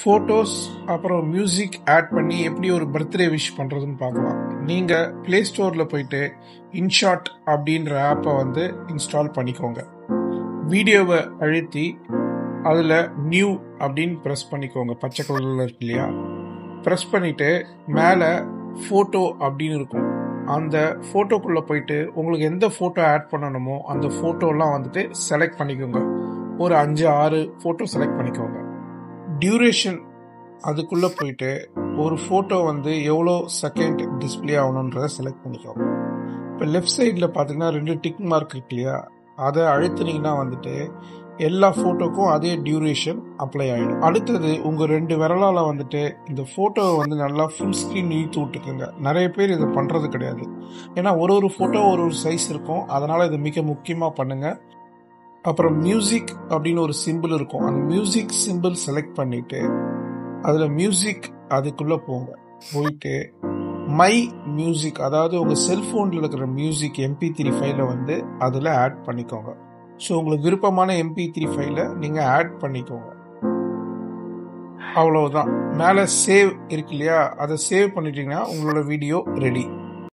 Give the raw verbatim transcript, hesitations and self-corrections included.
Photos அப்புறம் music add பண்ணி எப்படி ஒரு பர்த்டே விஷ் பண்ணுறதுன்னு பார்க்கலாம். நீங்கள் ப்ளே ஸ்டோரில் போயிட்டு இன்ஷாட் அப்படின்ற ஆப்பை வந்து இன்ஸ்டால் பண்ணிக்கோங்க. வீடியோவை அழுத்தி அதில் நியூ அப்படின்னு ப்ரெஸ் பண்ணிக்கோங்க. பச்சை கலரில் இருக்கு இல்லையா, ப்ரெஸ் பண்ணிவிட்டு மேலே ஃபோட்டோ அப்படின்னு இருக்கும். அந்த ஃபோட்டோக்குள்ளே போயிட்டு உங்களுக்கு எந்த ஃபோட்டோ ஆட் பண்ணணுமோ அந்த ஃபோட்டோலாம் வந்துட்டு செலக்ட் பண்ணிக்கோங்க. ஒரு அஞ்சு ஆறு ஃபோட்டோ செலக்ட் பண்ணிக்கோங்க. டியூரேஷன் அதுக்குள்ளே போயிட்டு ஒரு ஃபோட்டோ வந்து எவ்வளோ செகண்ட் டிஸ்பிளே ஆகணுன்றதை செலக்ட் பண்ணிக்கோங்க. இப்போ லெஃப்ட் சைடில் பார்த்தீங்கன்னா ரெண்டு டிக் மார்க் இருக்கு இல்லையா, அதை அழுத்துனீங்கன்னா வந்துட்டு எல்லா ஃபோட்டோக்கும் அதே டியூரேஷன் அப்ளை ஆகிடும். அடுத்தது உங்கள் ரெண்டு விரலால் வந்துட்டு இந்த ஃபோட்டோவை வந்து நல்லா ஃபுல் ஸ்க்ரீன் இழுத்து விட்டுக்குங்க. நிறைய பேர் இதை பண்ணுறது கிடையாது. ஏன்னா ஒரு ஒரு ஃபோட்டோ ஒரு ஒரு சைஸ் இருக்கும். அதனால் இதை மிக முக்கியமாக பண்ணுங்கள். அப்புறம் மியூசிக் அப்படின்னு ஒரு சிம்பிள் இருக்கும். அந்த மியூசிக் சிம்பிள் செலக்ட் பண்ணிவிட்டு அதில் மியூசிக் அதுக்குள்ளே போங்க. போயிட்டு மை மியூசிக், அதாவது உங்கள் செல்ஃபோனில் இருக்கிற மியூசிக் எம்பி த்ரீ ஃபைலை வந்து அதில் ஆட் பண்ணிக்கோங்க. ஸோ உங்களுக்கு விருப்பமான எம்பி த்ரீ ஃபைலை நீங்கள் ஆட் பண்ணிக்கோங்க. அவ்வளவுதான். மேலே சேவ் இருக்கு இல்லையா, அதை சேவ் பண்ணிட்டீங்கன்னா உங்களோட வீடியோ ரெடி.